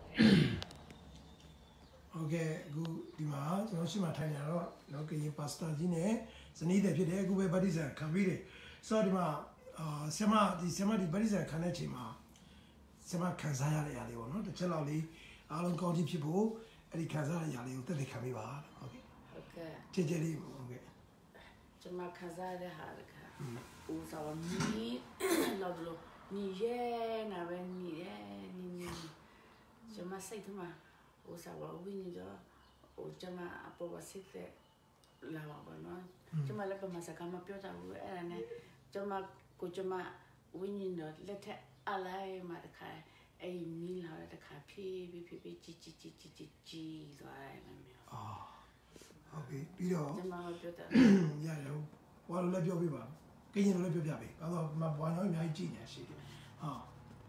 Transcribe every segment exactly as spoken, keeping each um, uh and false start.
Okay, good. The man, you know, she might tell you, okay, you pastor, you know, so need the people who go bodies and can read it. So the man, uh, Sema, the Sema, the bodies and connect him. Sema Kazaya, no, the Chelali, Alon County people, and the Kazaya, that they can be bad. Okay. Okay. Tijeli, okay. Sema Kazaya, Haraka. Who's our me, Lovelo, Nije, Naven, Ni, Sema say to my. Usawa winnie o chama apo site la no chama la masaka mapiota ene chama ko chama winnie no lete alai marka e mi la de ka pi pi pi pi chi chi chi chi chi chi so ai me ah okay bido chama mapiota ya yo wa lo le pyo pi ba ke yin lo le pyo pya pi ba so ma bwa no nya ji nya shi ha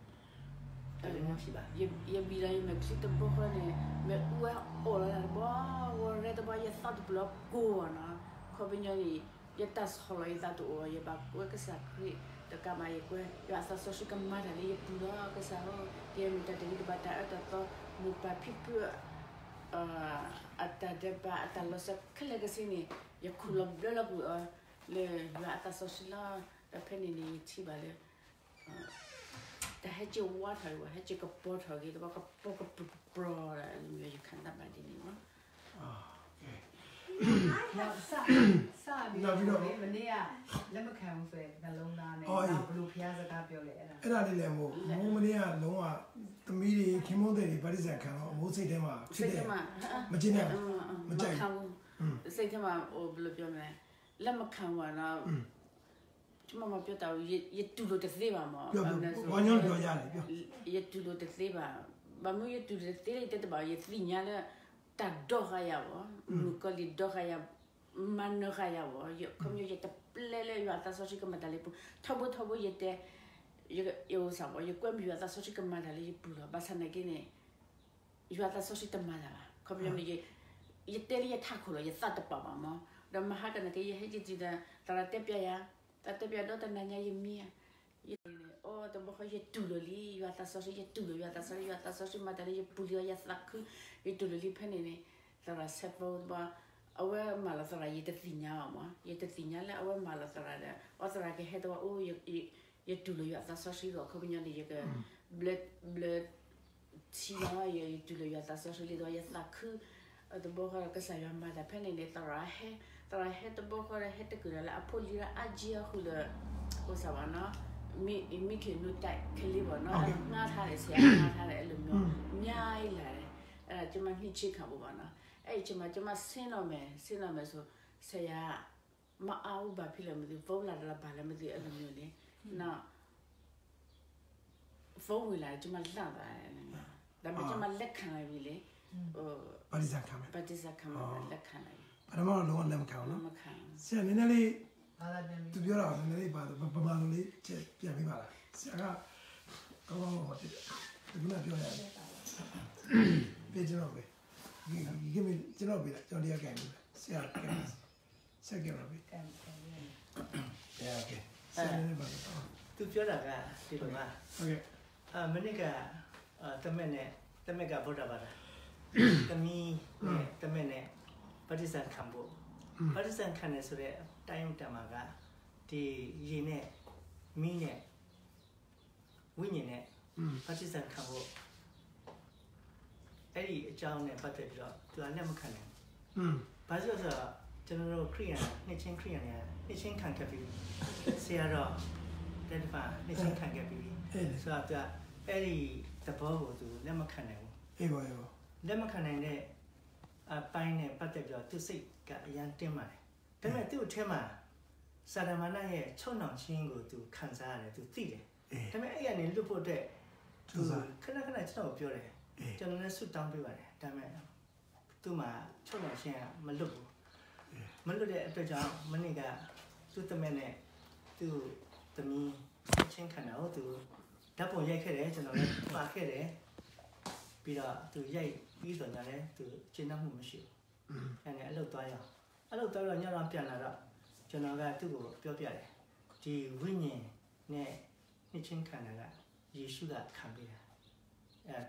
ye ye bila ye me sito poco ne me ua ola la ba o re de ba ye sat blok go na ko binyo ni ye tas holo ye ta to ye ba ko ke sa kri de ka ma ye ko ya sa so shi ka ma da ye pu da ke sa ho ye mi ta de ba ta ta to mu pa pi pu uh ata de ba ata lo sa kle ke sini ye kulo bla bu le ya ta so shi la da pe ni ni ti ba le the hedge water, hedge a bottle, get about a poke broad, and you can have my dinner. No, sorry, no, no, Mania, let me come for it, the long down, and blue piazza capiola. And I didn't know, Momania, Noah, the media came on there, but is a kind of most of them are. Magina, say to my old blue piano, let me come one. Mama piota ye tulo te theba mo wanyo do yale ye tulo te theba ba mo ye tulo te te ba ye finya le ta do ga ya wo mu ko li do ga ya man ga ya wo ye comme ye te plele yo ta so chi ko matale pu thobo thobo ye te ye yo sa wo ye kwem yo ta so chi ko matale ye pu ba sa na ke ne yo ta so chi te mala ba comme ye ye te ye ta ko ye sa ta pa ba mo da ma ha ka na ke ye he ji da ta te pya ya Tata piado tananya ye mia. Ye oh the boy ye tuloli, you are the sausage ye tulu, you are the sausage, you are the sausage, madari ye pulio ye thaku, ye tuloli penny. There are several bar our malasara ye the thinyama, ye the thinyala, our malasara, or the rake head or oh ye ye tulu, you are the sausage or coming on the blood blood tia ye tulu, you are the sausage or ye thaku, the boy casaya mother penny, the rahe. Tara heta boko ra heta kura la apolira ajia hula osavana mi mi ke nutai kelibo no na thare sia na thare elumyo nyai la era chuma ni chika bo bana ai chuma chuma sino me sino me so saya ma au ba phile me vo la la ba la me elumyo ni na vo la chuma la ba da me chuma lekhan ai bi le o Badisa kama Badisa kama lekhan ai I don't know one them count. See, I nearly to be around and they bought the Pamali, Piamima. Sarah, go on what it is. Not your head. Pigeon away. You give me Genobi, Johnny again. See, I can second of it. Yeah, okay. To Fiona, okay. A Manica, the minute, the mega Bodabara. The me, the minute. Partisan Cambo. Partisan can so time tamaga, the yene, mine, winning it, partisan Cambo. Eddie John and Butter to a Lemon. But was a general Korean, Nichin Korean, Nichin can capi, Sierra, Delpha, Nichin can capi. So after Eddie the bow to Lemon Cannon. Lemon Cannon. A pine and butter to see got a young timber. Then I do timber. Saramana, Chona Chingo to Kansara to Thile. Then I am look at that. To Kanaka snow pure. General suit down below. Damn it. To my Chona Chin, Malu. Malu at the job, Maniga, to the man to the me, Chin Canal to double yak head and back head. Peter to Yay. Ý tưởng là đấy từ trên năm mươi triệu, anh ấy lâu tuổi rồi, anh lâu tuổi rồi nhau làm tiền là đó, cho nó ra từ của biểu biểu này, chỉ với nhẹ nè, nè trên khả năng là Giêsu đã khám đi, à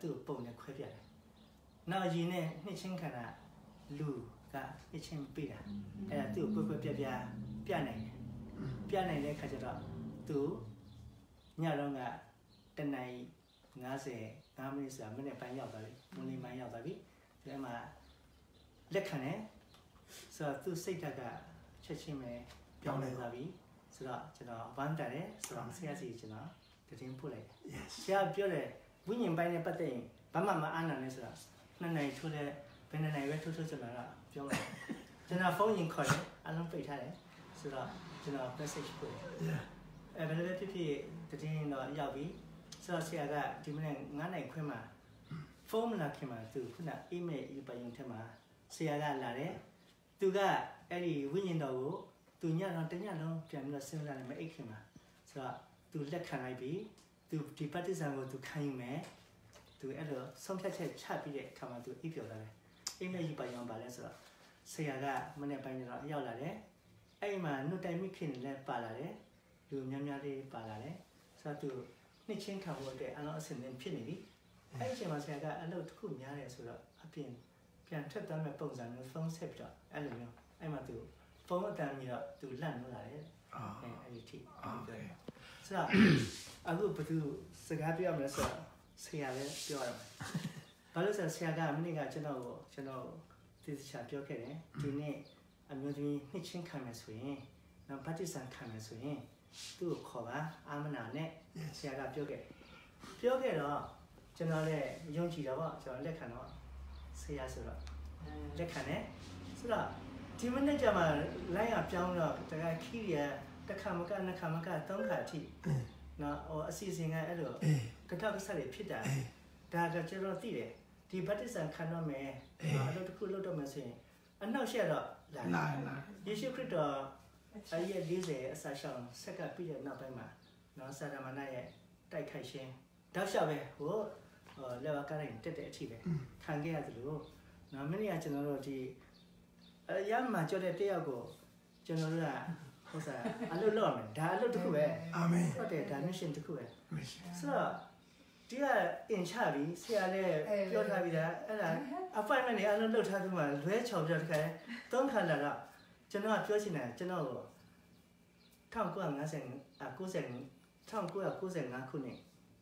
သူ့ပုံနဲ့ခွဲပြတယ်နောက်ရင်းနဲ့နှစ်ချင်းခန္ဓာလူကနှစ်ချင်းပြတာအဲ့ဒါသူ့ကိုကွယ်ကွယ်ပြပြပြနိုင်တယ်ပြနိုင်တဲ့ခါကျတော့သူညတော့ကတနင်္ဂနွေ55မိနစ်ဆိုတာမိနစ်ပိုင်းရောက်သွားပြီမွန်လီပိုင်းရောက်သွားပြီဒီမှာလက်ခံတယ်ဆိုတော့သူ့စိတ်ဓာတ်ကချက်ချင်းပဲပြောင်းလဲသွားပြီဆိုတော့ကျွန်တော်အပန်းတက်တယ်ဆိုတော့ဆရာစီကျွန်တော်တည်င်းပို့လိုက်တယ်ဆရာပြောတယ်ဝိညာဉ်ပိုင်းနဲ့ပတ်သက်ရင်ဘာမှမအားနာနဲ့ဆိုတော့နှစ်နိုင်ထိုးတဲ့ဘယ်နှစ်နိုင်ပဲထိုးထိုးကျွန်တော်ကပြောလိုက်ကျွန်တော်ဖုန်းရင်ခေါ်တယ်အလုံးပိတ်ထားတယ်ဆိုတော့ကျွန်တော် message ပို့တယ်အဲဘယ်လိုပဲဖြစ်ဖြစ်တည်င်းတော့ရောက်ပြီဆိုတော့ဆရာကဒီမနေ့ငါးနိုင်ခွဲမှာဖုန်းမလာခင်မှာသူခုန email ယူပါရင်ထက်မှာဆရာကလာတယ်သူကအဲ့ဒီဝိညာဉ်တော်ကိုသူညတော့တညလုံးပြန်ပြီးတော့စဉ်းစားနေမယ်အိတ်ခင်မှာဆိုတော့သူလက်ခံလိုက်ပြီသူဒီပဋိစ္စံကိုသူခံယူမယ်သူအဲ့လိုဆုံးဖြတ်ချက်ချပြီးတဲ့အခါမှာသူအိပ်ပျော်လာတယ်အိမ်မက်ယူပါရင်ပါလဲဆိုတော့ဆရာကမနေ့ပိုင်းတော့ရောက်လာတယ်အဲ့ဒီမှာနှုတ်တိုင်မိခင်လည်းပါလာတယ်လူများများလေးပါလာတယ်ဆိုတော့သူနှစ်ချင်းခံဖို့အတွက်အလုံးအစင်နဲ့ဖြစ်နေပြီအဲ့ဒီအချိန်မှာဆရာကအလုပ်တစ်ခုများတယ်ဆိုတော့အပြင်ပြန်ထွက်သွားမဲ့ပုံစံမျိုးဖုန်းဆက်ပြီးတော့အဲ့လိုမျိုးအဲ့မှာသူဖုန်းအတန်းပြီးတော့သူလန့်လို့လာတယ်အဲအဲ့ဒီထိဆိုတော့အခုဘယ်သူစကားပြောရမလဲဆိုတော့ဆရာလည်းပြောရမှာဘာလို့ဆိုဆရာကမနေ့ကကျွန်တော်ကိုကျွန်တော်သိချာပြောခဲ့တယ်ဒီနေ့အမျိုးသမီးနှစ်ချင်းခံမယ်ဆိုရင်နောက်ဗတ္တိဆံခံမယ်ဆိုရင်သူ့ကိုခေါ်ပါအာမနာနဲ့ဆရာကပြောခဲ့ပြောခဲ့တော့ကျွန်တော်လည်းယုံကြည်တော့ဗောကျွန်တော်လက်ခံတော့ဆရာဆိုတော့လက်ခံတယ်ဆိုတော့ဒီမနေ့ကျမှလိုင်းရပြောင်းတော့တခါခီးရတစ်ခါမကနှစ်ခါမကသုံးခါအထိနော်ဟိုအစီအစဉ်ကအဲ့လိုကထကဆက်တွေဖြစ်တာဒါကကျွန်တော်သိတယ်ဒီဗတ္တိဆံခံတော့မယ်အဲ့လိုတစ်ခုလုပ်တော့မယ်ဆိုရင်အနောက်ရှက်တော့လာလာယေရှုခရစ်တော်အရက်၄၀အစာရှောင်ဆက်ကပြည့်တဲ့နောက်ပိုင်းမှာနော်စာရမဏေရဲ့တိုက်ခိုက်ခြင်းတောက်လျှောက်ပဲဟိုလက်ဝါးကားတိုင်းတက်တဲ့အထိပဲခံခဲ့ရတယ်လို့နော်မင်းကကျွန်တော်တို့ဒီအရမ်းမှကြောက်တဲ့တယောက်ကိုကျွန်တော်တို့ကဟိုစားအလုပ်လုပ်ရမယ်ဒါအလုပ်တစ်ခုပဲအာမင်ဟုတ်တယ်ဒါ mission တစ်ခုပဲဆိုတော့ဒီကအင်ချပြီးဆရာလည်းပြောထားပြီးသားအဲ့ဒါ appointment တွေအလုပ်လုပ်ထားပြီးမှလွဲချော်ပြတခါသုံးခါလာတော့ကျွန်တော်ကပြောချင်တယ်ကျွန်တော်ကို၁၉၅၀ ၉၀ ၁၉၉၅ခုနှစ်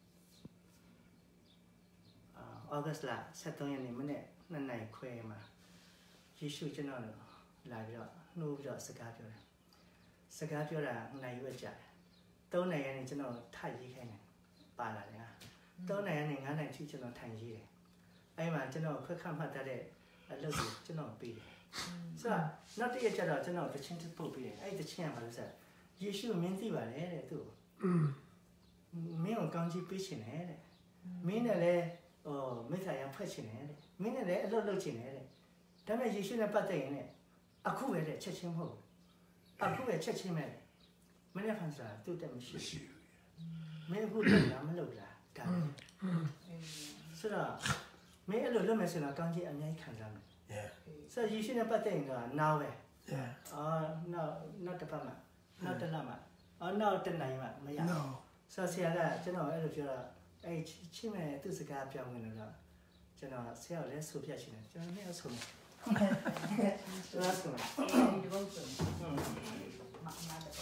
အာဩဂတ်လ၁၃ရက်နေ့မနေ့နှစ်နိုင်ခွဲမှာယေရှုကျွန်တော်လာပြီးတော့နှိုးပြီးတော့စကားပြောတယ်စကားပြောတာနိုင်ရွက်ကြတယ်သုံးနိုင်ရက်နေ့ကျွန်တော်ထရေးခိုင်းတယ်ပါလာတယ်ဟာသုံးနိုင်ရက်နေ့ငါးနိုင်ထိကျွန်တော်ထိုင်ရေးတယ်အဲ့မှာကျွန်တော်ခွက်ခတ်မှတ်တတ်တဲ့အလုပ်ကိုကျွန်တော်ပြီးတယ်ဆိုတော့နောက်တစ်ရက်ကျတော့ကျွန်တော်တချင်းတစ်ပုတ်ပြီးတယ်အဲ့ဒီတချင်းကဘာလို့ဆိုယေရှုမင်းသိပါတယ်တဲ့သူ့မင်းကိုကောင်းချီးပေးချင်တယ်တဲ့မင်းနဲ့လည်းဟိုမိစ္ဆာရဖွဲ့ချင်တယ်တဲ့မင်းနဲ့လည်းအလုပ်လုပ်ချင်တယ်တဲ့ဒါပေမဲ့ယေရှုနဲ့ပတ်သက်ရင်လည်းအခုပဲတဲ့ချက်ချင်းမဟုတ်အခုပဲချက်ချင်းပဲမင်းနဲ့ဖန်ဆာသူ့တက်မရှိဘူးမင်းအခုလုပ်လားမလုပ်လားဒါဆိုတော့မင်းအဲ့လိုလုပ်မယ်ဆိုတော့ကောင်းချီးအများကြီးခံစားမယ်ဆိုတော့ယေရှုနဲ့ပတ်သက်ရင်တော့နားပဲအော်နောက်နောက်တစ်ပတ်မှနောက်တစ်လမှအော်နောက်တစ်နိုင်မှမရဘူးဆိုတော့ဆရာကကျွန်တော်အဲ့လိုပြောတော့အဲ့ချင်းမဲ့သူ့စကားပြောင်းနေတော့ကျွန်တော်ဆရာလည်းဆိုပြချင်တယ်ကျွန်တော်လည်းဆိုမယ်ကျွန်တော်ဆိုမယ်ဒီဘုံဆိုမမတဲ့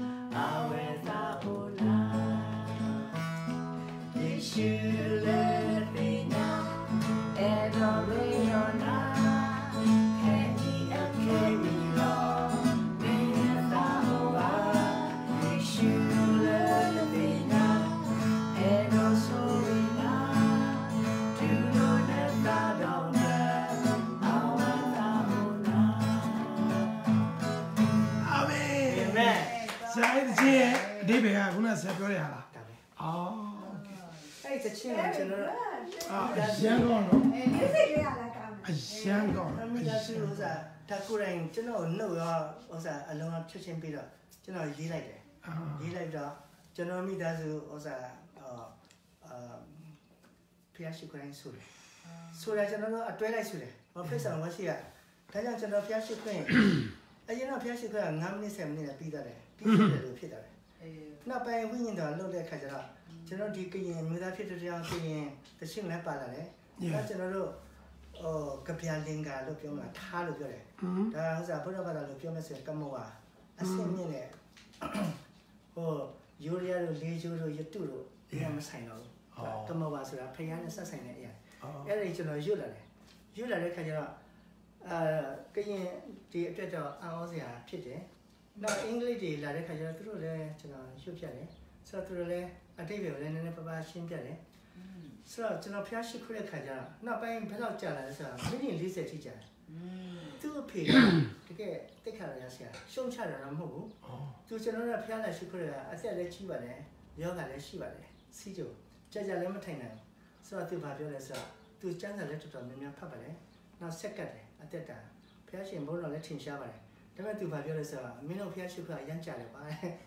You let ဆရာပြောရလားဒါပဲအော်အဲ့ဒီချင်းကကျွန်တော်အာရန်ကောင်းနော်အေးဒီစိတ်လေးရလာကောင်းအရန်ကောင်းအမိသားစုဥစားဒါကိုယ်တိုင်ကျွန်တော်နှုတ်ရောဥစားအလုံးချက်ချင်းပြီးတော့ကျွန်တော်ရေးလိုက်တယ်ရေးလိုက်တော့ကျွန်တော်မိသားစုဥစားအာအာဖျားရှိခိုင်းဆိုတယ်ဆိုရကျွန်တော်တို့အတွဲလိုက်ဆိုတယ်ဘာဖြစ်ဆောင်မရှိရဒါကြောင့်ကျွန်တော်ဖျားရှိခိုင်းအရင်တော့ဖျားရှိခိုင်းက၅မိနစ်ဆယ်မိနစ်ပြီးသွားတယ်ပြီးတယ်လို့ဖြစ်သွားတယ်နောက်ပိုင်းဝိညာဉ်တော်လှုပ်တဲ့ခါကျတော့ကျွန်တော်ဒီကရင်မျိုးသားဖြစ်တဲ့ကြောင့်ကရင်တရှင်းလည်းပါလာတယ်ဒါကျွန်တော်တို့ဟိုကပြလင်္ကာလို့ပြောမှာထားလို့ပြောတယ်ဒါဥစ္စာဘုရားဘာသာလို့ပြောမယ်ဆိုရင်ကမောဝါအစင်းမြင့်နဲ့ဟိုယူရီးယားတို့လေးကျိုးတို့ရတုတို့ဒီကမဆိုင်တော့ဘူးကမောဝါဆိုတာဖယားနဲ့ဆက်ဆိုင်တဲ့အရာအဲ့ဒါကျွန်တော်ရွတ်လာတယ်ရွတ်လာတဲ့ခါကျတော့အာကရင်ဒီအတွက်တော့အောင်းစရာဖြစ်တယ်နောက်အင်္ဂလိပ်တွေလာတဲ့ခါကျတော့သူတို့လည်းကျွန်တော်ရွတ်ပြတယ်ဆိုတော့သူတို့လည်းအတိတ်ပဲလည်းနည်းနည်းပါးပါးရှင်းပြတယ်ဆိုတော့ကျွန်တော်ဖျားရှိခွတဲ့ခါကျတော့နောက်ပိုင်းဘယ်တော့ကြာလာလဲဆိုတော့မိနစ်၄၀ထိကြာတယ်သူ့အဖေကတကယ်တိတ်ခါရဆရာရှုံးချတာတော့မဟုတ်ဘူးသူကျွန်တော်တို့ဖျားလာရှိခွတဲ့ကအဆက်လည်းကြီးပါတယ်ယောဂလည်းရှိပါတယ်စီးကြကြာကြာလည်းမထိုင်နိုင်ဘူးဆိုတော့သူဘာပြောလဲဆိုတော့သူကျန်းစာလည်းတော်တော်များများဖတ်ပါတယ်နောက်ဆက်ကတ်တယ်အသက်တာဖျားရှင်ဘုန်းတော်လည်းထင်ရှားပါတယ်ဒါပေမဲ့သူဘာပြောလဲဆိုတော့မင်းတို့ဖျားရှိခွအရမ်းကြာတယ်ပါ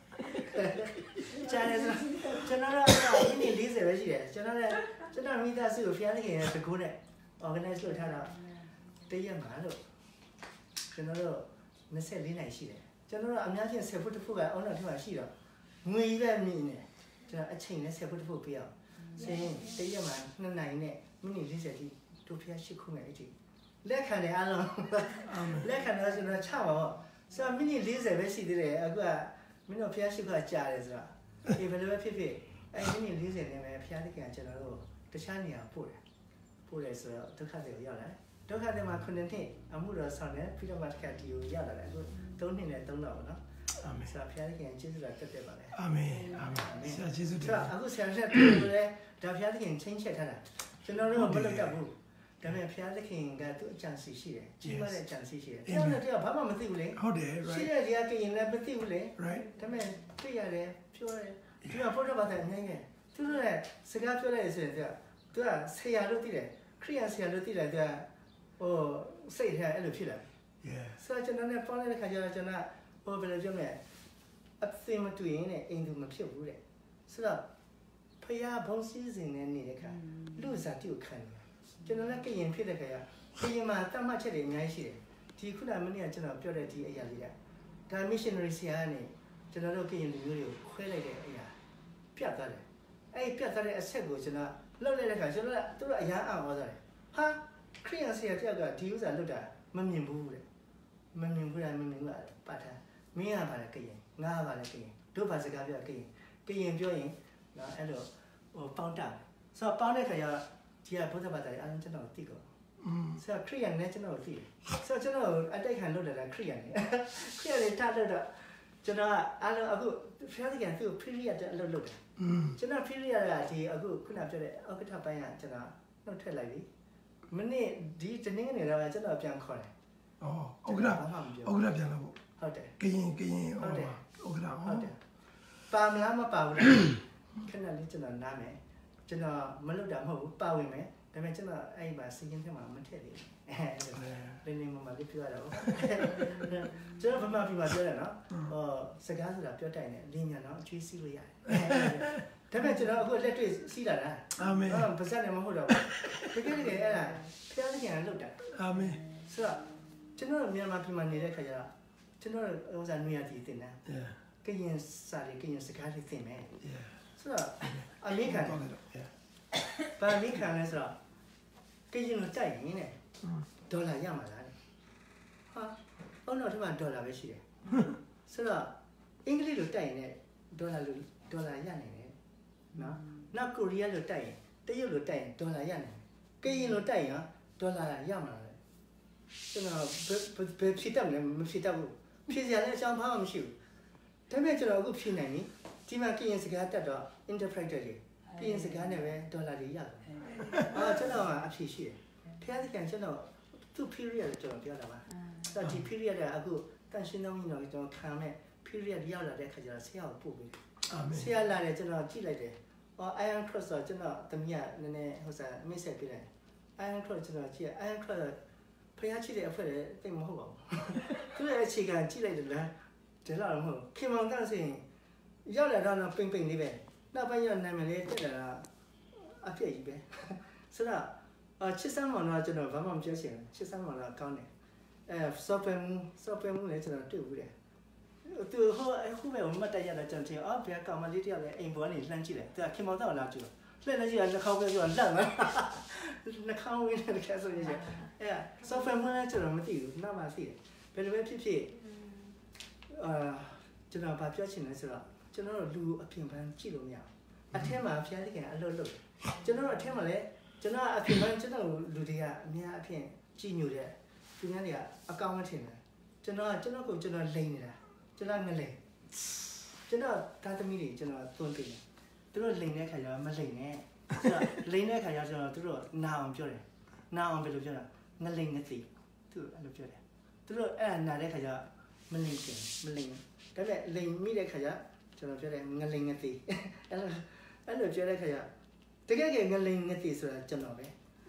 ကြာတယ်ဆိုကျွန်တော်တို့ကမိနစ်၄၀ပဲရှိတယ်ကျွန်တော်လည်းကျွန်တော်မိသားစုကိုဖျားလိုက်ရင်တကူနဲ့ organize လုပ်ထားတော့တရက်မှာလို့ကျွန်တော်တို့၂၄နိုင်ရှိတယ်ကျွန်တော်တို့အများကြီးဆယ်ဖုတ်တစ်ဖုတ်ကအုံတော်ထမှာရှိတော့ငွေပဲမြင်နေကျွန်တော်အချိန်နဲ့ဆယ်ဖုတ်တစ်ဖုတ်ပြအောင်စရင်တရက်မှာနှစ်နိုင်နဲ့မိနစ်၄၀ထိတို့ဖျားရှိခုမဲ့အထိလက်ခံတယ်အားလုံးလက်ခံတော့ကျွန်တော်ချပါတော့ဆိုတော့မိနစ်၄၀ပဲရှိသေးတယ်အခုကမင်းတို့ဖျားရှိခါကြာတယ်ဆိုတော့ဒီဘယ်လိုပဲဖြစ်ဖြစ်အဲ့မိနစ်၄၀နဲ့ပဲဖျားတိကကျွန်တော်တို့တခြားနေရာပို့တယ်ပို့တယ်ဆိုတော့ဒုက္ခတွေကိုရောက်လာတယ်ဒုက္ခတွေမှာခုနှစ်နှစ်အမှုတော်ဆောင်တယ်ပြီးတော့မှတစ်ခါဒီကိုရောက်လာတယ်အခုသုံးနှစ်နဲ့သုံးတော့ပေါ့နော်အာမင်ဆရာဖျားတိကကျေးဇူးတော်တက်တက်ပါလေအာမင်အာမင်ဆရာကျေးဇူးတင်ပါအခုဆရာဆက်ပြောလဲဒါဖျားတိကချင်းချက်ထားတာကျွန်တော်တို့မလုပ်တတ်ဘူးဒါပေမဲ့ဖျားသခင်ကသူ့အကြံစီရှိတယ်ကြီးမားတဲ့အကြံစီရှိတယ်ကျွန်တော်တို့ကဘာမှမသိဘူးလေဟုတ်တယ် right ရှိတဲ့ကြီးကရင်လည်းမသိဘူးလေ right ဒါပေမဲ့သိရတယ်ပြောတယ်သူကဘုရားဘာသာအငင်းငယ်သူတို့လည်းစကားပြောလိုက်ဆိုရင်သူကသူကဆရာလို့သိတယ်ခရိယာဆရာလို့သိတယ်သူကဟိုစိတ်ထဲအဲ့လိုဖြစ်လာ yeah ဆိုတော့ကျွန်တော်လည်းပေါင်းတဲ့ခါကျတော့ကျွန်တော်ဟိုဘယ်လိုပြောမလဲအသိမတွေ့ရင်လည်းအိမ်သူမဖြစ်ဘူးတဲ့ဆိုတော့ဖယားဘုံစည်းစိမ်နဲ့နေတဲ့ခါလူစားတိကိုခံတယ်ကျွန်တော်လည်းကရင်ဖြစ်တဲ့ခါကရင်မှာတတ်မှတ်ချက်တွေအများကြီးရှိတယ်ဒီခုနမနေ့ကကျွန်တော်ပြောတဲ့ဒီအရာလေးကဒါ missionary ဆရာကနေကျွန်တော်တို့ကရင်လူမျိုးတွေကိုခွဲလိုက်တဲ့အရာပြတ်သွားတယ်အဲ့ဒီပြတ်သွားတဲ့အဆက်ကိုကျွန်တော်လှုပ်လိုက်တဲ့ခါကျွန်တော်ကသူတို့အရန်အောင်သွားတယ်ဟာခရိယန်ဆရာတယောက်ကဒီဥစ္စာလှုပ်တာမမြင်ဘူးတဲ့မမြင်ဘူးလားမမြင်ဘူးလားပါထားမင်းကပါလေကရင်ငါကပါလေကရင်တို့ဘာစကားပြောကရင်ကရင်ပြောရင်နော်အဲ့လိုဟိုပေါင်းတာဆိုတော့ပေါင်းတဲ့ခါကျဒီကဘုရားဘာသာရေးအားလုံးကျွန်တော်သိကောอืมဆိုတော့ခရိယန်နဲ့ကျွန်တော်သိတယ်ဆိုတော့ကျွန်တော်အတိုက်ခံလုပ်တယ်လားခရိယန်နဲ့ခရိယန်နဲ့ထားလို့တော့ကျွန်တော်အားလုံးအခုဖျားတဲ့ကသူ့ period တဲ့အလုပ်လုပ်တယ်อืมကျွန်တော် period ကဒီအခုခုနပြောတဲ့အောက်ကထပိုင်းကကျွန်တော်နှုတ်ထက်လိုက်ပြီမနေ့ဒီတနင်္ဂနွေတော့ကျွန်တော်ပြန်ခေါ်တယ်ဩဩကရဩကရပြန်လို့ဟုတ်တယ်ကရင်ကရင်ဟုတ်တယ်ဩကရဟုတ်တယ်ပါမလားမပါဘူးလားခဏလေးကျွန်တော်နားမယ်ကျွန်တော်မလုပ်တာမဟုတ်ဘူးပါဝင်မယ်ဒါပေမဲ့ကျွန်တော်အဲ့မှာစီးရင်ထဲမှာမထည့်သေးဘူးအဲလင်းလင်းမမလေးပြောရတော့ကျွန်တော်ဗမာပြည်မှာပြောတယ်နော်ဟောစကားဆိုတာပြောတိုင်တယ်လင်းညာနော်အချွေးစီးလို့ရတယ်ဒါပေမဲ့ကျွန်တော်အခုလက်တွေ့စီးလာတာအာမင်ဟုတ်ပါစက်လည်းမဟုတ်တော့ဘူးတကယ်တကယ်အဲ့ဒါဖျားသခင်ကလုပ်တာအာမင်ဆိုတော့ကျွန်တော်မြန်မာပြည်မှာနေတဲ့ခါကျတော့ကျွန်တော်ဥစ္စာနွေရတီတင်တယ်ကရင်စာလေးကရင်စကားလေးသင်မယ်ဆိုတော့အမေခံပါမိခံလဲဆိုတော့ကရင်လိုကြိုက်ရင်နဲ့ဒေါ်လာရမှာလားဟာအော်တော့ဒီမှာဒေါ်လာပဲရှိတယ်ဆိုတော့အင်္ဂလိပ်လိုတိုက်ရင်ဒေါ်လာလိုဒေါ်လာရနိုင်တယ်နော်နောက်ကိုရီးယားလိုတိုက်ရင်တရုတ်လိုတိုက်ရင်ဒေါ်လာရနိုင်တယ်ကရင်လိုတိုက်ရင်ဒေါ်လာရမှာလားကျွန်တော်ဘယ်ဖြစ်တယ်လဲမဖြစ်တော့ဘူးဖြစ်စရာလည်းအကြောင်းဘာမှမရှိဘူးဒါပေမဲ့ကျွန်တော်အခုဖြစ်နိုင်ပြီဒီမှာကရင်စကားတက်တော့ interpreter တွေကရင်စကားနဲ့ပဲဒေါ်လာတွေရတယ်အာကျွန်တော်ကအဖြစ်ရှိတယ်ဖျားသခင်ကျွန်တော်သူ့ period ကျွန်တော်ပြောတာပါဆိုတော့ဒီ period ကအခုတန်ရှင်းလုံးကြီးတော့ကျွန်တော်ခံမဲ့ period ရောက်လာတဲ့ခါကျတော့ဆရာကိုပို့ပေးဆရာလာတယ်ကျွန်တော်ကြည့်လိုက်တယ်ဟော Iron Cross ဆိုကျွန်တော်တမီးကနည်းနည်းဟိုစားမိတ်ဆက်ပြတယ် Iron Cross ကျွန်တော်ကြည့် Iron Cross ဖျားချိတဲ့အဖွဲလည်းတိတ်မဟုတ်ပါဘူးသူရဲ့အခြေခံကြည့်လိုက်တယ်လားဒီလောက်တော့မဟုတ်ခင်မောင်တန်းစင်ရောက်လာတော့ပိန်ပိန်လေးပဲနောက်ပိုင်းရောက်နာမည်လေးတက်လာအပြည့်ကြီးပဲဆိုတော့အချစ်စမ်းမောင်တော့ကျွန်တော်ဘာမှမပြောချင်ဘူးချစ်စမ်းမောင်တော့ကောင်းတယ်အဲ software software လည်းကျွန်တော်တွေ့ဘူးတယ်သူဟိုအခုပဲမတ်တက်ရတာကျွန်တော်အော်ဘယ်ကောင်မလေးတယောက်လဲအိမ်ပေါ်ကနေလှမ်းကြည့်တယ်သူကခင်မောင်တော့လာကြည့်လှည့်နေကြည့်နှာခေါင်းပဲပြောလန့်မှာနှာခေါင်းဝင်းတဲ့ခါဆိုရင်အဲ software လည်းကျွန်တော်မသိဘူးနောက်မှသိတယ်ဘယ်လိုပဲဖြစ်ဖြစ်အာကျွန်တော်ဘာပြောချင်လဲဆိုတော့ကျွန်တော်တို့လူအပြင်ပန်းကြည့်လို့မရဘူးအထက်မှာဖျားလိကအလုပ်လုပ်ကျွန်တော်တို့အထက်မှာလည်းကျွန်တော်အပြင်ပန်းကျွန်တော်လူတွေကအများအပြင်ကြည့်ညိုတဲ့သူများတွေကအကောင်းမထင်တယ်ကျွန်တော်ကကျွန်တော်ကိုကျွန်တော်လိန်နေတာကျွန်တော်ငလိန်ကျွန်တော်သားသမီးတွေကျွန်တော်သွန်ပြတယ်သူတို့လိန်တဲ့ခါကျတော့မလိန်နဲ့ကျွန်တော်လိန်တဲ့ခါကျတော့သူတို့နာအောင်ပြောတယ်နာအောင်ဘယ်လိုပြောတာငလိန်ငသိသူတို့အဲ့လိုပြောတယ်သူတို့အဲ့နာတဲ့ခါကျမလိန်ချင်မလိန်ဒါပေမဲ့လိန်မိတဲ့ခါကျကျွန်တော်ပြောတယ်ငလိန်ငသိအဲ့လိုအဲ့လိုပြောတဲ့ခါကျတကယ်ကငလိန်ငသိဆိုတာကျွန်တော်ပဲ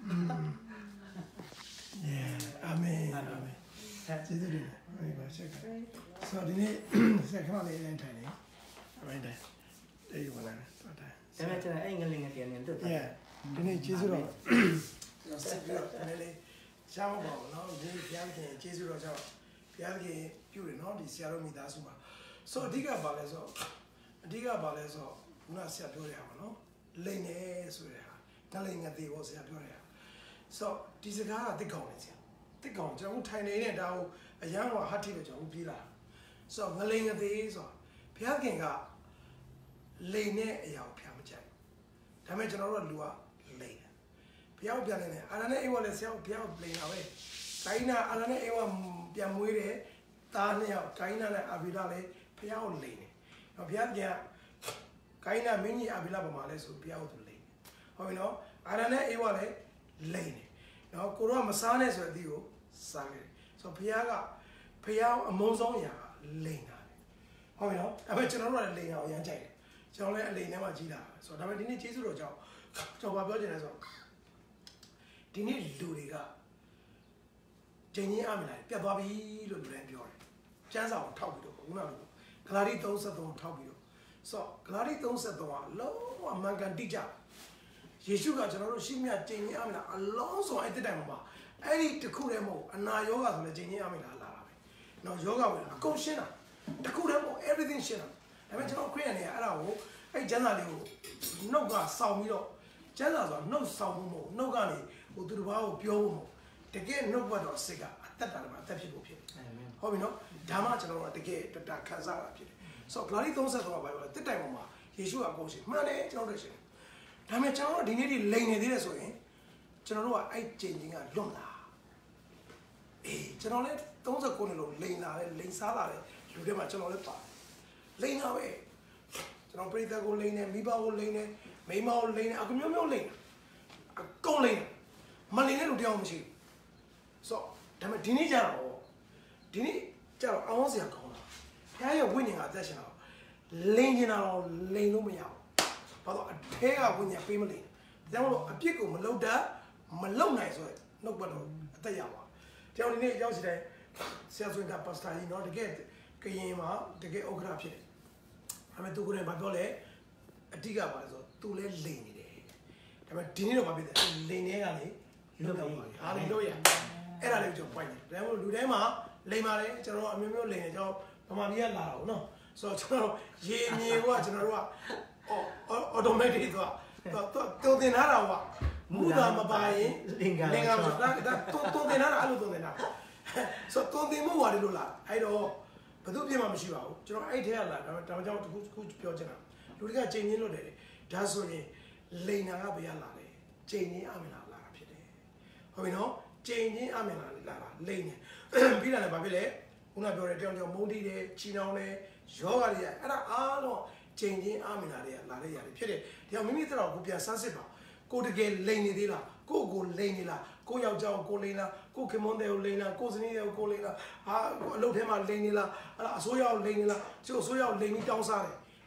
Yeah, amen. Amen. ကျေးဇူးတင်ပါတယ်။ဘာဆက်ခဲ့။ဆိုတော့ဒီနေ့ဆက်ခဏလေးအရင်ထိုင်နေ။အရင်တိုင်။အေးဝင်လာတယ်။တော်တယ်။ဒါပေမဲ့ကျွန်တော်အဲ့ငလင်ငယ်နဲ့လွတ်တယ် Yeah. ဒီနေ့ကျေးဇူးတော်ဆက်ပြီးတော့နည်းနည်းရှားမပါဘူးနော်။ဒီဘုရားခင်ကျေးဇူးတော်ကြောင့်ဘုရားခင်ပြုတယ်နော်ဒီဆရာတော်မိသားစုမှာ။ဆိုတော့အဓိကပါလဲဆိုအဓိကပါလဲဆိုခုနဆရာပြောရအောင်နော်။လိန်နေဆိုတဲ့ဟာငလိန်ငသေးဘောဆရာပြောတယ်။ဆိုတော့ဒီစကားကတိတ်ကောင်းနေဆရာ။တိတ်ကောင်းကျွန်တော်ထိုင်နေတဲ့ဒါကိုအရန်ကဟာတိပဲကျွန်တော်ပြေးလာ။ဆိုတော့ငလိန်ငသေးဆိုဘုရားခင်ကလိန်နဲ့အရာကိုဖျားမကြိုက်။ဒါပေမဲ့ကျွန်တော်တို့ကလူကလိန်တယ်။ဘုရားကိုပြန်နေတယ်။အာရနဲ့အိမ်ဝလည်းဆရာကိုဘုရားကိုလိန်တာပဲ။ကိုင်းနာအာရနဲ့အိမ်ဝပြန်မွေးတယ်။သားနှစ်ယောက်ကိုင်းနာနဲ့အာဘီလာလည်းဘုရားကိုလိန်တယ်။တော့ဘုရားပြန်ကိုင်းနာမင်းကြီးအာဘီလာပေါ်မှာလဲဆိုဘုရားကိုသူလိန်တယ်။ဟုတ်ပြီနော်။အာရနဲ့အိမ်ဝလည်းလိန်တယ်။နော်ကိုတော့မစားနဲ့ဆိုတဲ့အသီးကိုစားခဲ့တယ်။ဆိုတော့ဘုရားကဘုရားအမုန်းဆုံးအရာလိန်တာပဲ။ဟုတ်ပြီနော်။ဒါပေမဲ့ကျွန်တော်တို့ကလည်းလိန်အောင်အရမ်းကြိုက်တယ်။ကျွန်တော်လည်းအလိန်ထဲမှာကြီးတာဆိုတော့ဒါပေမဲ့ဒီနေ့ကျေးဇူးတော်ကြောင့်ကျွန်တော်ပြောချင်တယ်ဆိုတော့ဒီနေ့လူတွေကဂျင်းကြီးအမလာပြတ်သွားပြီလို့လူတိုင်းပြောတယ်။ကျမ်းစာကိုထောက်ပြီးတော့ခုနကဂလာတိသုံးဆယ်သုံးထောက်ပြီးတော့ဆိုတော့ဂလာတိသုံးဆယ်သုံးကလုံးဝမှန်ကန်တိကျယေရှုကကျွန်တော်တို့ရှိမြဂျင်းကြီးအမလာအလုံးစုံအဲ့တဲ့တိုင်မှာအဲ့ဒီတခုတည်းမဟုတ်အနာယောဂဆိုလည်းဂျင်းကြီးအမလာလာတာပဲ။နော်ယောဂဝင်အကုန်ရှင်းတာတခုတည်းမဟုတ် everything ရှင်းတာဒါပေမဲ့ကျွန်တော်ခရစ်ယာန်တွေကအဲ့ဒါကိုအဲ့ကျမ်းစာလေးကိုနှုတ်ကစောင်းပြီးတော့ကျမ်းစာဆိုတာနှုတ်စောင်းဖို့မဟုတ်နှုတ်ကနေဟိုသူတစ်ပါးကိုပြောဖို့မဟုတ်တကယ်နှုတ်ဘတ်တော်စိတ်ကအသက်တာမှာအသက်ဖြစ်ဖို့ဖြစ်တယ်ဟုတ်ပြီနော်ဒါမှကျွန်တော်တို့တကယ်တတာခံစားတာဖြစ်တယ်ဆိုတော့ glory သုံးဆယ်တော့ဘာပြောလဲတစ်တိုင်ပေါ်မှာယေရှုကအကုန်ရှိမှန်တယ်ကျွန်တော်တို့ရှိတယ်ဒါပေမဲ့ကျွန်တော်တို့ဒီနေ့ဒီလိန်နေသေးတယ်ဆိုရင်ကျွန်တော်တို့ကအဲ့ချိန်ချင်းကလွတ်လာအေးကျွန်တော်လည်းသုံးဆယ်ကိုနှစ်လုံးလိန်လာတယ်လိန်စားလာတယ်လူတွေမှာကျွန်တော်လည်းပါလိန်တာပဲကျွန်တော်ပရိသတ်ကိုလိန်တယ်မိဘကိုလိန်တယ်မိမကိုလိန်တယ်အကမျိုးမျိုးလိန်အကုန်လိန်မလိန်တဲ့လူတယောက်မရှိဘူးဆိုတော့ဒါပေမဲ့ဒီနေ့ကျတော့ဒီနေ့ကျတော့အောင်းစရာကောင်းတာဘုရားရဲ့ဝိညာဉ်ကအသက်ရှင်တော့လိန်နေတာတော့လိန်လို့မရဘူးဘာလို့အထဲကဝိညာဉ်ပေးမလိန်ဒါကြောင့်မို့အပြစ်ကိုမလုပ်တတ်မလုပ်နိုင်ဆိုရင်နှုတ်ပတ်တော့အသက်ရပါတယောက်ဒီနေ့ရောက်စီတဲ့ဆရာဆွေကပါစတာကြီးနော်တကယ်ကရင်မှာတကယ်ဥက္ကဋ္ဌဖြစ်တယ်။ဒါပေမဲ့သူကိုယ်တိုင်ဘာပြောလဲအတိကပါလဲဆိုသူလည်းလိန်နေတယ်။ဒါပေမဲ့ဒီနေ့တော့မဖြစ်တယ်လိန်တွေကလေလွတ်တော့ပါဟာလိန်တို့ရအဲ့ဒါလေးကျွန်တော်ပွိုင်းတယ်။ဒါပေမဲ့လူတိုင်းမှာလိန်ပါလေကျွန်တော်အမျိုးမျိုးလိန်နေကျွန်တော်ဗမာပြည်ကလာတော့နော်။ဆိုတော့ကျွန်တော်ရေမြေကကျွန်တော်တို့ကအော် automatic သွားတော့တင်ထားတာကမူတာမပါရင်လင်္ကာလင်္ကာဆိုတာဒါတုံတင်ထားတာအဲ့လိုတုံတင်တာဆိုတော့တုံတင်မှုပါတယ်လို့လားအဲ့တော့ဘယ်သူပြင်မှမရှိပါဘူးကျွန်တော်အဲ့ထဲကလာဒါတောင်ကြောင်တစ်ခုတစ်ခုပြောချင်တာလူတွေကချိန်ချင်းလို့တယ်ဒါဆိုရင်လိန်နာကဘယ်ရလာလဲချိန်ချင်းအမင်လာလာတာဖြစ်တယ်ဟုတ်ပြီနော်ချိန်ချင်းအမင်လာလာတာလိန်နေပြီးတာလည်းဘာဖြစ်လဲခုနပြောတဲ့တောင်ကြောင်မုန်းတီးတယ်ချီနှောင်းတယ်ယောဂတွေကအဲ့ဒါအားလုံးချိန်ချင်းအမင်လာတွေကလာတဲ့ຢာတွေဖြစ်တယ်ဒီအောင်မိမိတို့ကိုပြန်ဆန်းစစ်ပါကိုတကယ်လိန်နေသေးလားကိုကိုလိန်နေလားကိုယောက်ျားကိုကိုလိန်လားကိုခင်မွန်းတဲ့ကိုလိန်လားကိုစနီးတဲ့ကိုကိုလိန်လားဟာအလုပ်ထဲမှာလိန်နေလားအဲ့ဒါအစိုးရကိုလိန်နေလားကျို့အစိုးရကိုလိန်ပြီးတောင်းစားတယ်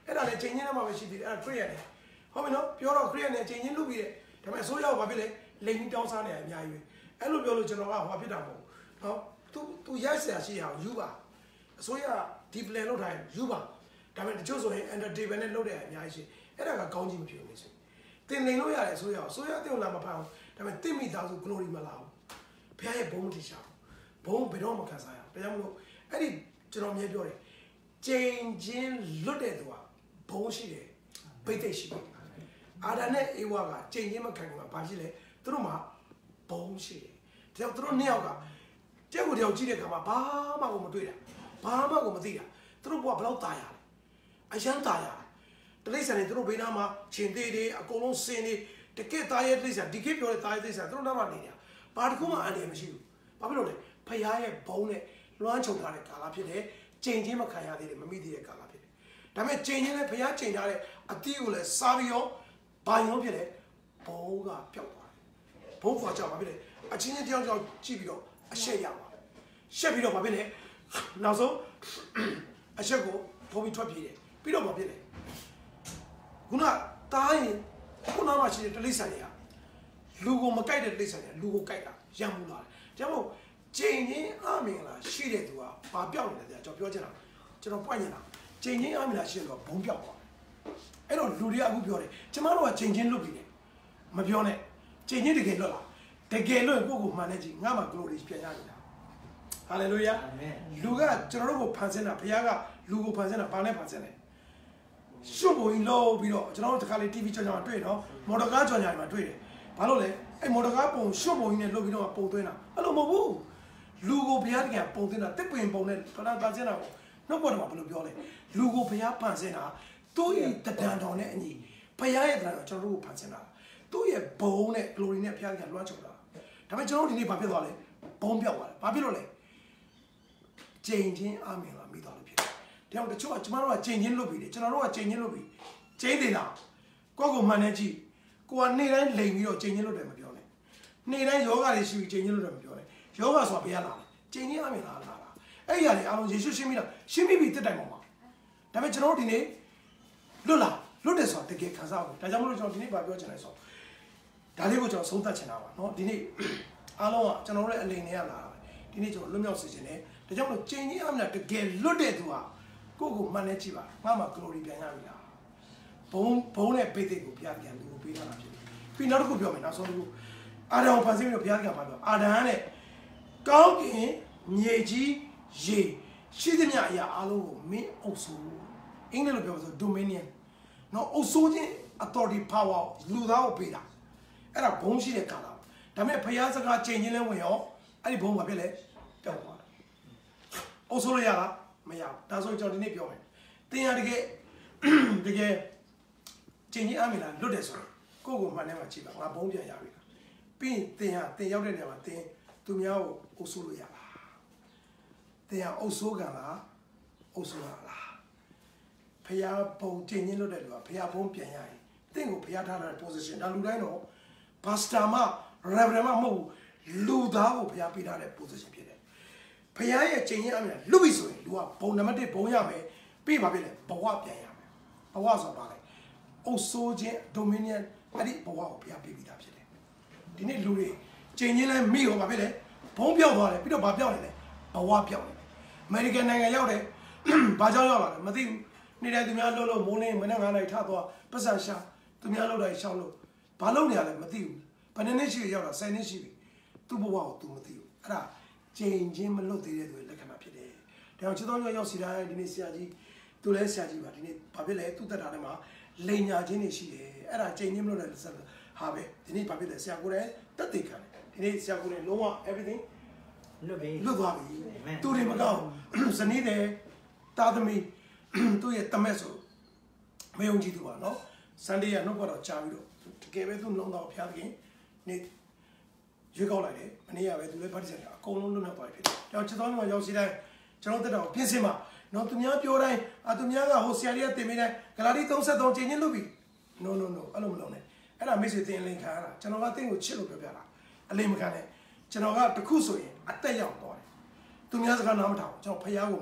အဲ့ဒါလည်းချိန်ချင်းနဲ့မှပဲရှိသေးတယ်အဲ့ဒါခရစ်ယာန်နဲ့ဟုတ်ပြီနော်ပြောတော့ခရစ်ယာန်နဲ့ချိန်ချင်းလုပ်ပြီးတယ်ဒါပေမဲ့အစိုးရကဘာဖြစ်လဲလိမ်ပြီးတောင်းစားနေအများကြီးပဲအဲ့လိုပြောလို့ကျွန်တော်ကဟောဖြစ်တာမဟုတ်နော်သူသူရိုက်ဆရာရှိအောင်ယူပါအစိုးရဒီ plan လုပ်ထားရင်ယူပါဒါပေမဲ့တချို့ဆိုရင် entertainment နဲ့လုပ်တဲ့အများကြီးရှိအဲ့ဒါကကောင်းကြီးမဖြစ်ဘူးလေတင်လိမ်လို့ရတယ်အစိုးရအစိုးရတင်လာမဖမ်းဘူးဒါပေမဲ့တင်မိသားစု glory မလာဘူးဘုရားရဲ့ဘုံမတိရှာဘူးဘုံဘယ်တော့မှခံစားရအောင်ဒါကြောင့်မလို့အဲ့ဒီကျွန်တော်မြင်ပြောတယ်ချိန်ချင်းလွတ်တဲ့သူကဘုံရှိတယ်ဘိတ်သိက်ရှိတယ်အာဒါနဲ့အေဝါကချိန်ချင်းမခံဘူးကဘာဖြစ်လဲသူတို့မှာဘုံရှိတယ်ဒါကြောင့်သူတို့နှစ်ယောက်ကကျက်ကိုတယောက်ကြည့်တဲ့အခါမှာဘာမှကိုမတွေ့တာဘာမှကိုမသိတာသူတို့ဘဝဘယ်လောက်ตายရလဲအရန်ตายရတလိษံနေသူတို့ဘေးနားမှာရှင်သေးတယ်အကုန်လုံးစင်နေတကက်ตายရဲ့တလိษံဒီကက်ပြောတဲ့ตายရဲ့တလိษံသူတို့နားမှာနေနေတာဘာတစ်ခုမှအန္တရာယ်မရှိဘူးဘာဖြစ်လို့လဲဖရားရဲ့ဘုံနဲ့လွှမ်းခြုံထားတဲ့ကာလဖြစ်တယ်ချိန်ချင်းမခံရသေးတယ်မမိသေးတဲ့ကာလဖြစ်တယ်ဒါပေမဲ့ချိန်ချင်းနဲ့ဖရားချိန်ထားတဲ့အတိကိုလည်းစားပြီးတော့ဘာယုံဖြစ်လဲဘုံကပျောက်သွားတယ်ဘုံကွာကြောက်ပါဖြစ်တယ်အချင်းချင်းတယောက်တယောက်ကြည့်ပြီးတော့အရှက်ရပါတယ်ရှက်ပြီးတော့ဘာဖြစ်လဲနောက်ဆုံးအရှက်ကိုထိုးပြီးထွက်ပြေးတယ်ပြီးတော့ဘာဖြစ်လဲခုနတားရင်ခုနမှရှိတဲ့တလိษံတွေကလူကိုမကြိုက်တဲ့တလိษံတွေကလူကိုကြိုက်တာရံမှုလာတယ်ဒါကြောင့်ချိန်ချင်းအမင်္ဂလာရှိတဲ့သူကဘာပြောက်နေလဲကျွန်တော်ပြောချင်တာကျွန်တော်ပွင့်နေတာချိန်ချင်းအမင်္ဂလာရှိတဲ့သူကဘုံပြောက်သွားအဲ့တော့လူတွေကအခုပြောတယ်ကျမတို့ကချိန်ချင်းလွတ်ပြီလေမပြောနဲ့ချိန်ချင်းတကယ်လွတ်လာတကယ်လွတ်ရင်ကိုယ့်ကိုမှန်တဲ့ကြီးငါမှ glory ပြန်ရနေတာဟာလေလုယာအာမင်လူကကျွန်တော်တို့ကိုဖန်ဆင်းတာဘုရားကလူကိုဖန်ဆင်းတာဘာနဲ့ဖန်ဆင်းလဲရှုပ်ပေါ်လို့ပြီးတော့ကျွန်တော်တို့တခါလေ တီဗီ ကြောင်ကြောင်တွေ့နော်မော်တော်ကားကြောင်ကြောင်မှာတွေ့တယ်ဘာလို့လဲအဲ့မော်တော်ကားပုံရှုပ်ပေါ်ကြီးနဲ့လုပ်ပြီးတော့ပုံသွင်းတာအဲ့လိုမဟုတ်ဘူးလူကိုဘုရားတကယ်ပုံသွင်းတာတစ်ပင်ပုံနဲ့ဖလားဖန်ဆင်းတာကိုနှုတ်ပေါ်တော့ဘယ်လိုပြောလဲလူကိုဘုရားဖန်ဆင်းတာသူ့ရဲ့တဒံတော်နဲ့အညီဘုရားရဲ့တဒံတော်ကျွန်တော်တို့ကိုဖန်ဆင်းတာသူ့ရဲ့ဘုံနဲ့ glory နဲ့ဘုရားကလွှမ်းခြုံတာဒါပေမဲ့ကျွန်တော်တို့ဒီနေ့ဘာဖြစ်သွားလဲဘုံပြောက်သွားတယ်ဘာဖြစ်လို့လဲချိန်ချင်းအမင်လာမိသွားလို့ဖြစ်တယ်။ဒါကြောင့်တချို့ကကျမတို့ကချိန်ချင်းလွတ်ပြီလေကျွန်တော်တို့ကချိန်ချင်းလွတ်ပြီချိန်သေးလားကိုယ့်ကိုမှန်နေကြည့်ကိုကနေ့တိုင်းလိန်ပြီးတော့ချိန်ချင်းလွတ်တယ်မပြောနဲ့နေ့တိုင်းယောဂတွေရှိပြီးချိန်ချင်းလွတ်တယ်မပြောနဲ့ယောဂဆိုတာဘယ်ရလာလဲချိန်ချင်းအမင်လာလာတာအဲ့ဒီအရာတွေအားလုံးယေရှုရှင်းပြီးတော့ရှင်းပြီးပြီတက်တိုင်ပေါ်မှာဒါပေမဲ့ကျွန်တော်တို့ဒီနေ့လွတ်လာလွတ်တယ်ဆိုတာတကယ်ခံစားဖို့ဒါကြောင့်မလို့ကျွန်တော်ဒီနေ့ဗာပြောချင်တယ်ဆိုဒါလေးကိုကျွန်တော်ဆုံးသတ်ချင်တာပါเนาะဒီနေ့အားလုံးကကျွန်တော်တို့ရဲ့အလိန်တွေကလာတာဒီနေ့ကျွန်တော်လွတ်မြောက်စေချင်တယ်ဒါကြောင့်မလို့ချိန်ကြီးအမလားတကယ်လွတ်တဲ့သူဟာကိုယ့်ကိုမှန်နေကြည့်ပါငါမှ glory ပြန်ရပြီလားဘုံဘုံနဲ့ပိတ်သိက်ကိုဘုရားပြန်လူကိုပေးထားတာဖြစ်တယ်ပြီးနောက်တစ်ခုပြောမယ်နောက်ဆုံးတစ်ခုအာဒံကိုဖန်ဆင်းပြီးတော့ဘုရားကဘာပြောအာဒံနဲ့ကောင်းကင်မြေကြီးရေရှိသမျှအရာအလုံးကိုမင်းအုပ်စိုးအင်္ဂလိပ်လိုပြောဆို dominion နော်အုပ်စိုးခြင်း authority power လူသားကိုပေးတာအဲ့ဒါဘုံရှိတဲ့ကာလဒါပေမဲ့ဘုရားစကားချိန်ချင်းလဲဝင်ရောအဲ့ဒီဘုံဘာဖြစ်လဲပျောက်သွားတယ်အုပ်စိုးရရလားမရဘူးဒါဆိုကျွန်တော်ဒီနေ့ပြောမယ်တင်ရတကယ်တကယ်ချိန်ကြီးအမင်လားလွတ်တယ်ဆိုတော့ကိုယ့်ကိုမှန်တယ်မှာကြည့်ပါငါဘုံပြန်ရပြီလားပြီးရင်တင်ရတင်ရောက်တဲ့နေရာမှာတင်သူများကိုအုပ်စိုးလို့ရလားတင်ရအုပ်စိုးကံလားအုပ်စိုးရလားဖျားဘုံချိန်ချင်းလွတ်တယ်လို့ကဖျားဘုံပြန်ရရင်တင့်ကိုဖျားထားတဲ့ position ဒါလူတိုင်းတော့ဘာစတာမ reverend မဟုတ်လူသားကိုဖျားပေးထားတဲ့ position ဖြစ်တယ်ဖျားရဲ့ချိန်ချင်းအမင်လွတ်ပြီဆိုရင်လူကဘုံနံပါတ်တစ်ဘုံရမယ်ပြီးပါပြီလေဘဝပြန်ရမယ်ဘဝဆိုပါလေအုပ်စိုးခြင်း dominion အဲ့ဒီဘဝကိုဖျားပေးပြီးသားဖြစ်တယ်ဒီနေ့လူတွေချိန်ချင်းလဲမိရောပါပြီလေဘုံပြောက်သွားတယ်ပြီးတော့ဘာပြောက်နေလဲဘဝပြောက်နေတယ်အမေရိကန်နိုင်ငံရောက်တယ်ဘာကြောင့်ရောက်လာလဲမသိဘူးနေ့တိုင်းသူများလှုပ်လို့မိုးလင်းမနေ့ငါးနိုင်ထသွားပတ်စံရှာသူများလှုပ်တိုင်းရှောင်းလို့ဘာလုပ်နေရလဲမသိဘူးဘယ်နှစ်နှစ်ရှိရောက်တာဆယ်နှစ်ရှိပြီသူ့ဘဝကို तू မသိဘူးအဲ့ဒါချိန်ချင်းမလွတ်သေးတဲ့သူရဲ့လက္ခဏာဖြစ်တယ်ဒါကြောင့်ချစ်တော်ရောက်စီတိုင်းဒီနေ့ဆရာကြီးသူလည်းဆရာကြီးပါဒီနေ့ဘာဖြစ်လဲသူ့တက်တာထဲမှာလိန်ညာချင်းတွေရှိတယ်အဲ့ဒါချိန်ချင်းမလွတ်တဲ့ဟာပဲဒီနေ့ဘာဖြစ်လဲဆရာကိုလည်းတက်တည်ခံတယ်ဒီနေ့ဆရာကိုလည်းလုံးဝ everything လွတ်ပြီလွတ်သွားပြီသူတွေမကောင်းဇနီးတယ်တာသမီသူ့ရဲ့တမက်ဆိုမယုံကြည်သူပါနော်ဆန်ဒေးကနှုတ်ပေါ်တော့ချာပြီးတော့တကယ်ပဲသူ့လုံးတော့ဖျားခင်နေရွေးကောက်လိုက်တယ်မနေ့ကပဲသူလည်းဗတ်ဆက်တာအကုန်လုံးလွတ်မြောက်သွားပြီဖြစ်တယ်ဒါချစ်တော်မှာရောက်စီတိုင်းကျွန်တော်တက်တော့ပြင်ဆင်ပါနော်သူများပြောတိုင်းအသူများကဟိုဆရာလေးကတင်ပေးတိုင်းဂလာတီသုံးသုံးချိန်ချင်းလုပ်ပြီ no no no အဲ့လိုမလုပ်နဲ့အဲ့ဒါမိတ်ဆွေတင်လင်ခံရတာကျွန်တော်ကတင်းကိုချစ်လို့ပြောပြတာအလိမ်မခံနဲ့ကျွန်တော်ကတခုဆိုရင်အသက်ရောက်သွားတယ်သူများစကားနားမထောင်ကျွန်တော်ဖျားကိုမေးတယ်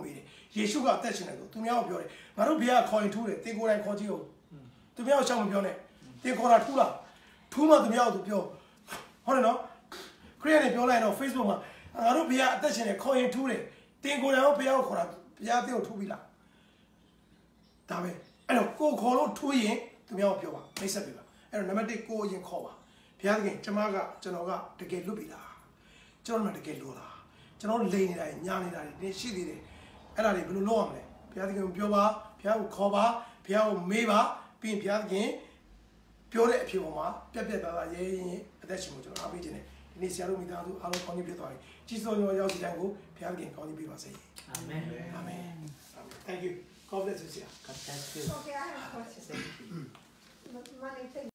ယေရှုကအသက်ရှင်တယ်ဆိုသူများကိုပြောတယ်ငါတို့ဘုရားခေါ်ရင်ထူးတယ်တင်ကိုယ်တိုင်ခေါ်ကြည့်ဦးသူများကိုရှောက်မပြောနဲ့တင်ခေါ်တာထူးလားထူးမှသူများကိုသူပြောဟုတ်တယ်နော်ခရီးနဲ့ပြောလိုက်တော့ Facebook မှာငါတို့ဘုရားအသက်ရှင်တယ်ခေါ်ရင်ထူးတယ်တင်ကိုယ်တိုင်ဘုရားကိုခေါ်တာဘုရားတင်ကိုထူးပြီလားဒါပဲအဲ့တော့ကိုခေါ်လို့ထူးရင်သူများကိုပြောပါမိတ်ဆက်ပြပါအဲ့တော့နံပါတ်တစ်ကိုအရင်ခေါ်ပါဘုရားသခင်ကျွန်မကကျွန်တော်ကတကယ်လွတ်ပြီလားကျွန်တော်မှတကယ်လို့လားကျွန်တော်လိန်နေတာညာနေတာတွေရှိသေးတယ်အဲ့ဒါတွေဘယ်လိုလုပ်ရမလဲဘုရားသခင်ကိုပြောပါဘုရားကိုခေါ်ပါဘုရားကိုမေးပါပြီးရင်ဘုရားသခင်ပြောတဲ့အဖြစ်ပေါ်မှာပြက်ပြက်သားသားရဲရင်အသက်ရှင်မှုကျွန်တော်အားပေးခြင်းနဲ့ဒီနေ့ဆရာတို့မိသားစုအားလုံးကောင်းကြီးဖြစ်သွားပြီကြီးစိုးရောရောက်စီတိုင်းကိုဘုရားသခင်ကောင်းကြီးပေးပါစေအာမင်အာမင် Thank you God bless you sir God bless you Okay I have a question money